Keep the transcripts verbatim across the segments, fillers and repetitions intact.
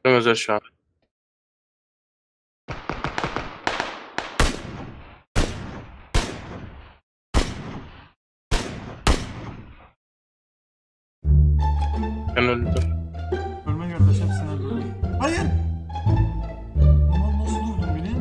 Özel şu an. Ben öldüm. Ölme kardeş, hepsini öldürdüm. Hayır! Aman nasıl durdun beni?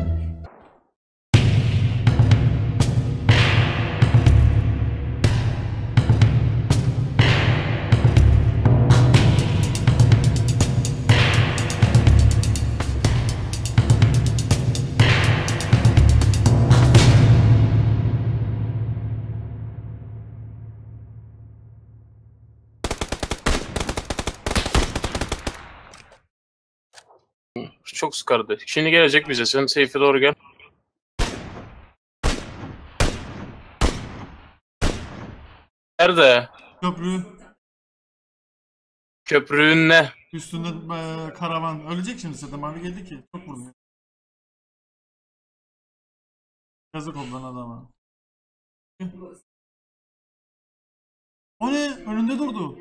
Çok sıkardı. Şimdi gelecek bize. Sen safe'e doğru gel. Nerede? Köprü Köprünün ne? üstünde e, karavan. Ölecek şimdi zaten, mavi geldi ki. Çok vurmuyor. Yazık oldu lan adama. O ne? Önünde durdu.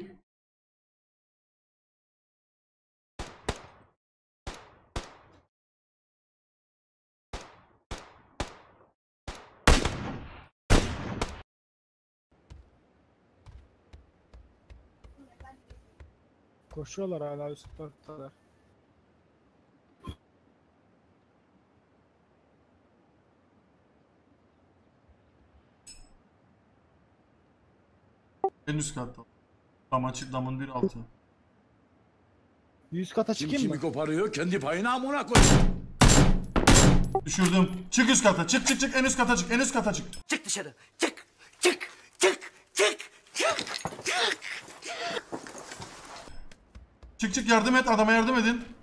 Koşuyorlar hala üst taraftalar. En üst katta. Dam açık, damın bir altı. Yüz kata Kim çıkayım kimi mı? koparıyor kendi payına amına koy. Düşürdüm. Çık üst kata. Çık çık çık. En üst kata çık. En üst kata çık. Çık dışarı. Çık. Çık. Çık. Çık. Çık. Çık çık, yardım et. Adama yardım edin.